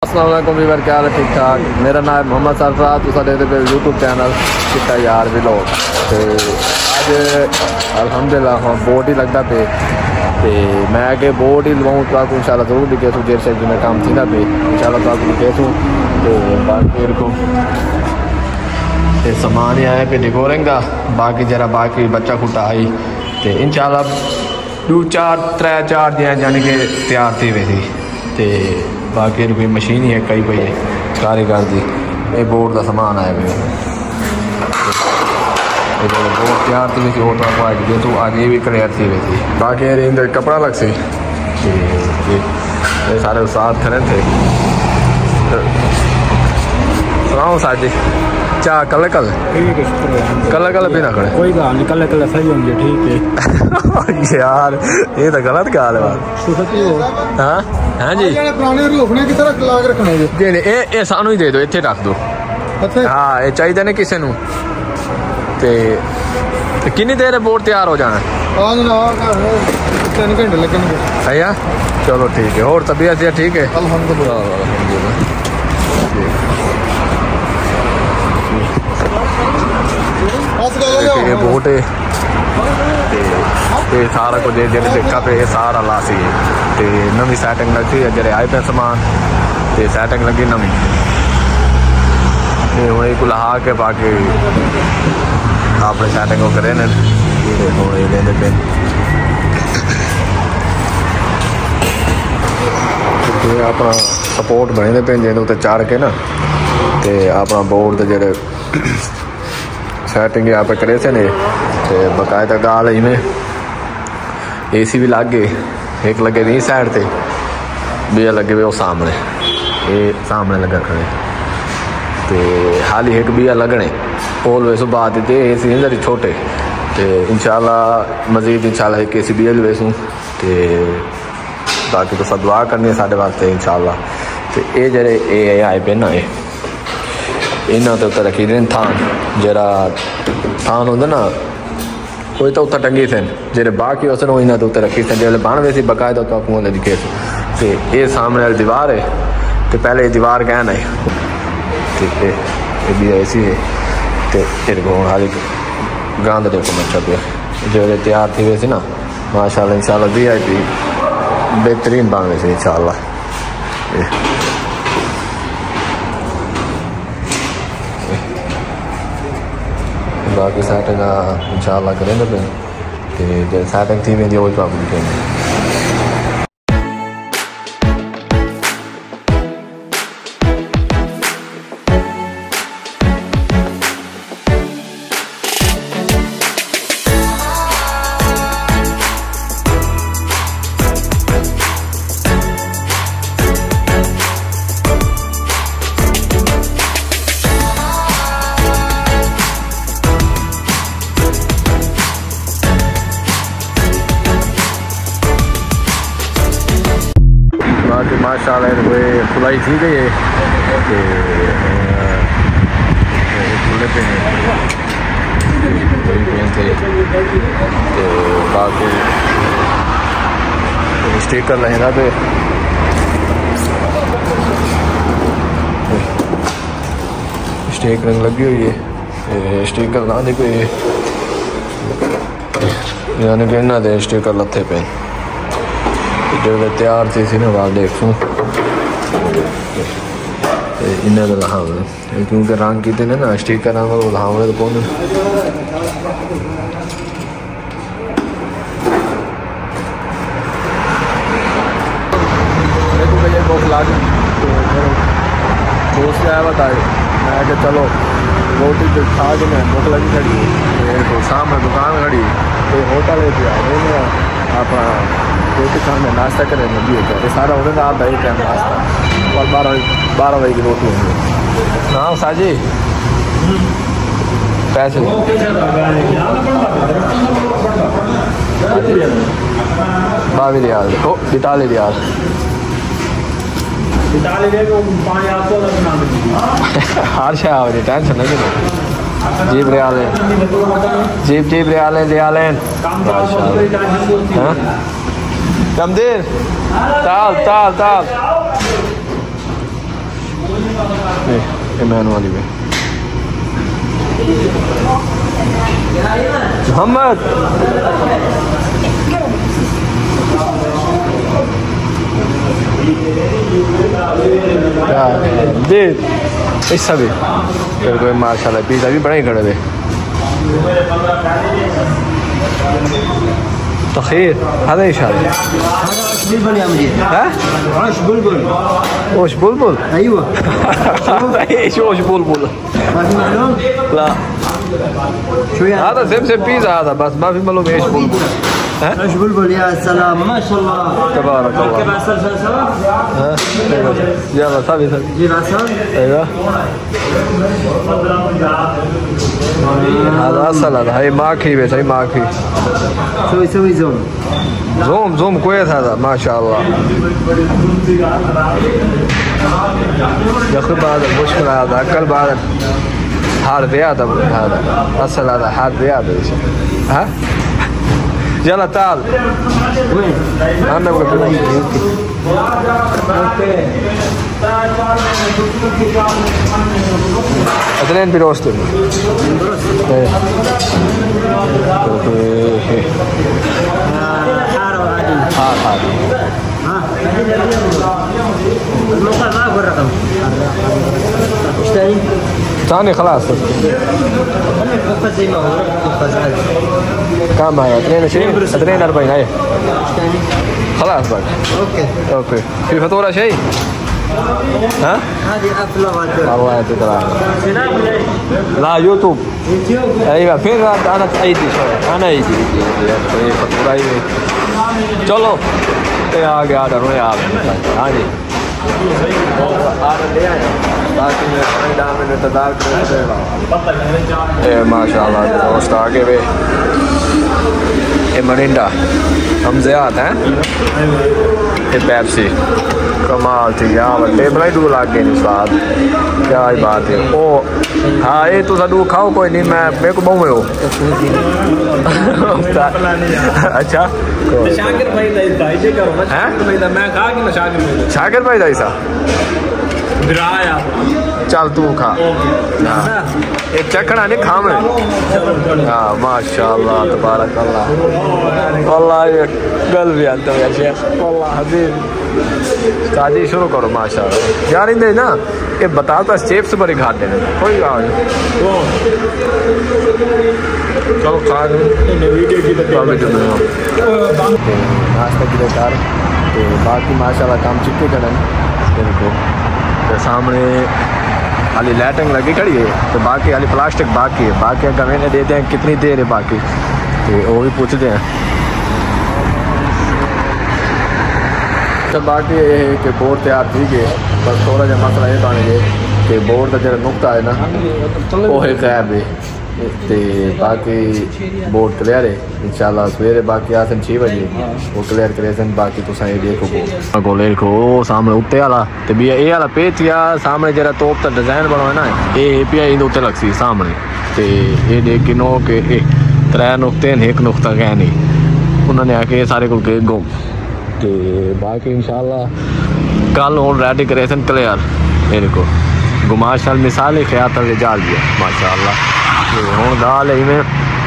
अस्सलाम वालेकुम वीवर, क्या हाल है? ठीक ठाक। मेरा नाम है मोहम्मद सरफराज, तुसा देखते पे यूट्यूब चैनल किता यार व्लॉग। तो अज अल्हम्दुलिल्लाह हाँ बोट ही लगता पे तो मैं आगे बोट ही लवाऊँ तो आपको इंशाल्लाह जरूर दिखे तू देर से जिम्मे काम थी ना पे इंशाल्लाह तो आपको दिखे तू। तो बाकी को सामान ही आया पे डिकोरेंगा बाकी जरा बाकी बच्चा खुटा आई तो इंशाल्लाह 2-4 दिन यानी कि तैयार थी वैसी तो बाकी कोई मशीन ही है कई भाई कारीगर की ये बोर्ड का समान आया भाई बोर्ड तैयार थी वैसी वो तो आपको आज दे तो आगे भी क्लियर थी वैसी बाकी इनका कपड़ा लग सी ये सारे साथ खड़े थे। सुनाओ साजी चा कल कल भी ना खड़े कोई गल नहीं कल सही होंगे ठीक है यार ये तो गलत गल है हाँ हाँ जी पुराने रोकने की तरह लाग रखने ये सानू ही दे दो इत्थे रख दो हाँ ये चाहिए ने किसी नू ते कितनी देर बोर्ड तैयार हो जाना 3 घंटे लगेंगे भैया चलो ठीक है और तबीयत ठीक है अल्हम्दुलिल्लाह ये बोट है ये सारा कुछ देखा पे सारा ला सी ते नवी सैटिंग लगती है जरे आए पे सामान ते सैटिंग लगी नवी ते वही को लहा के बाकी आपने सैटिंग करे ने लेंदे पे अपना सपोर्ट बने पे जिहदे उत्ते चढ़ के ना ते अपना बोर्ड दे जेहड़े सैटिंग यहाँ पे करे थे ने तो बकायदा गाल इवें AC भी लग गए एक लगे नहीं साइड से बीजा लगे हुए वो सामने ये सामने लगा खड़े तो हाली एक बीजा लगने ऑलवेज बात थे AC जरी छोटे तो इंशाल्लाह मजीद इंशाल्लाह एक AC बीजा वैसू तो बाकी तो सब दुआ करनी है साढ़े वास्ते इंशाल्लाह। तो ये जरे आए पे ना इन्हों के उत्तर रखी दिन थान जरा थान होंगे ना कोई तो उत्तर टंगी थे जेरे बाकी उस इन्हों के उत्तर रखी थे जो बन गए थे बकायदा तो आपको दिखे तो ये सामने वाली दीवार है तो पहले ये दीवार कहना है ठीक है ये भी ऐसी है तो तेरे को हाल गांध देखो अच्छा पे जो तैयार थी वैसे ना माशाल्लाह इंशाल्लाह VIP बेहतरीन बन गए थे इंशाल्लाह। बाकी सैटिंग इंशाल्लाह करेंगे पे जो सैटिंग थी वेंदी वही प्रॉब्लम करेंगे। माशाल्लाह खुदाई थी गई है खुले पे थे तो बाकी स्टिकर लहरा पे स्टिकर लगी हुई है स्टिकर ना देखो यानी कि इन्हों के स्टिकर लथे पे जो तैयार थी ना वाल देखूँ इन्हें तो लहावे क्योंकि रंग कितने ने ना स्टिकर रंग लहावे तो कौन देखो भैया भूख लग दोस्त आया बताए मैं कि चलो रोटी तो खा के मैं भूख लगी खड़ी तो सामने दुकान खड़ी तो होटल है अपना रोटी खाने नाश्ता करें नदी होता है सारा होने का आप भाई टाइम नाश्ता और 12 बजे की रोटी होंगी ना साजी पैसे 22 रियाल तो 42 रियाल हर शाह टेंशन नहीं जीप रियाल है जीप रियाल है कमदेर ताल ताल ताल ये मैन वाली में मोहम्मद दे ऐसा भी फिर कोई माशाल्लाह पिज़्ज़ा भी बड़ा ही खड़े थे तो खैर هذا ايش هذا؟ عش بلبل يا مدير. ها؟ عش بلبل. وش بلبل؟ ايوه. ايش وش بلبل؟ ما في معلوم؟ لا شو يعني؟ هذا سمسم بيتزا هذا بس ما في معلوم ايش بلبل. عش بلبل يا سلام ما شاء الله. تبارك الله. كيف عسل سوا؟ ها؟ يلا سوي جيب عسل؟ ايوه هذا عسل هذا هي ماكي بس هي ماكي سوي زوم زوم كويس هذا ما شاء الله يا اخي هذا المشكلة هذا اكل بعد حار زيادة هذا عسل هذا حار زيادة ها يلا تعال وين؟ انا بقول اثنين بروستر حارة وعادي حار ها الموقع ما أقول الرقم ايش ثاني؟ ثاني خلاص مقفز زي ما هو مقفز عادي كم هي 22 42 هي ايش ثاني؟ خلاص بقى اوكي في فاتورة شيء ها هذه أفلام هذول الله يعطيك العافية سناب لا يوتيوب يوتيوب ايوه فين انا ايدي شوية انا ايدي فاتورة ايدي चलो आ गया ऑर्डर में आ गया हाँ जी ऑर्डर ले आए बाकी में इंतजार कर माशाल्लाह दोस्त आगे वे ये मरिंडा हम ज़्याद हैं ये पेप्सी कमाल थी यार टेबल ही दूर लाग गए नहीं स्वाद क्या ही बात है ओ हाँ ये तो साडू खाओ कोई नहीं मैं मेरे को बहु हो अच्छा शाकिर भाई दा इसे करो ना शाकिर भाई दा मैं कहा कि ना शाकिर भाई दा ऐसा डराया चल तू खा एक चखना नहीं खा में हाँ माशाल्लाह तबारक अल्लाह वल्लाह ये गल भी आता है शेख वल्लाह हबीब शादी शुरू करो माशाल्लाह यार इन्हें ना ये बताओ तो चिप्स बड़े खाते हैं कोई बात नहीं चलो खा नाश्ता की बेकार तो बाकी माशाल्लाह काम चिट्टे करन को तो सामने खाली लाइटिंग लगी खड़ी है तो बाकी खाली प्लास्टिक बाकी है बाकी अगर मैंने देते हैं कितनी देर है बाकी तो वो भी पूछते हैं तो बाकी ये है कि बोर्ड तैयार थी गए बस थोड़ा जहा मसला ये बन गए कि बोर्ड का जो नुकता है ना वो है खैर है तो बाकी बोर्ड क्लियर है इंशाल्लाह सवेरे बाकी आसन 6 बजे वो क्लियर करे बाकी तुम ये देखो को देखो सामने उत्ते वाला तो भी ये वाला पेच या सामने जरा तोप का डिजाइन बनो है ना ये पिया इन उत्ते लगसी सामने तो ये देख के नो के 3 नुकते एक नुकता कह नहीं उन्होंने आके सारे को के गुम तो बाकी इंशाल्लाह कल हूँ रेडी करे क्लियर ये देखो गुमाश साल मिसाल ही ख्याल तक जाल दिया माशाल्लाह हूँ दाल है में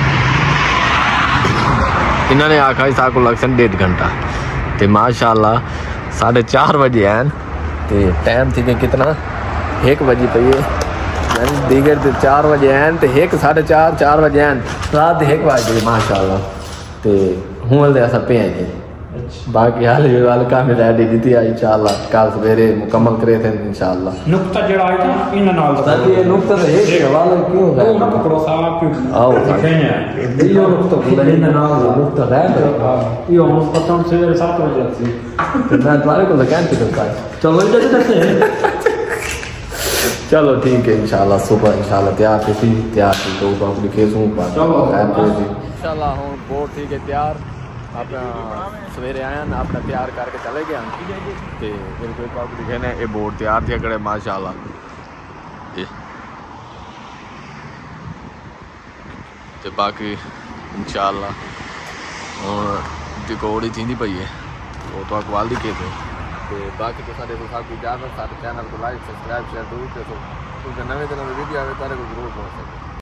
इन्होंने आखा ही साको लग सन 1.5 घंटा तो माशाल्लाह 4:30 बजे हैं तो टाइम थी कि कितना 1 बजे पे ये दीगर 4 बजे हैं तो 4:30 बजे हैं रात 1 बजे माशाल्लाह तो हूँ ऐसा पे आए बाकी हाल का में रेडी दी थी इंशाल्लाह कल सवेरे मुकम्मल करे थे इंशाल्लाह नुक्ता जड़ा है ना इन नाल ताकि ये नुक्ता तो है हवाला क्यों है पकड़ो साहब क्यों आओ दिखाएंगे ये नुक्ता बोला इन नाल नुक्ता है ये हम पता से 7 बजे लगती तो मैं तुम्हारे को लगान के दूंगा चलो इधर करते हैं चलो ठीक है इंशाल्लाह सुबह इंशाल्लाह तैयार थी तो अपनी केसों चलो इंशाल्लाह हूं बोर्ड ठीक है तैयार अपना सवेरे आया ना अपना तैयार करके चले गया तो फिर कोई पाप दिखे ने ये बोर्ड तैयार थी अगड़े माशाल्लाह तो बाकी इंशाल्लाह और दिकोड़ी थी पई है वो तो अकवाल दी के थे तो बाकी तो सारे साथ इजाजत, सारे चैनल को लाइक सब्सक्राइब शेयर जरूर करो, क्योंकि नवे दिन वीडियो आए तारे को जरूर पहुँच सके।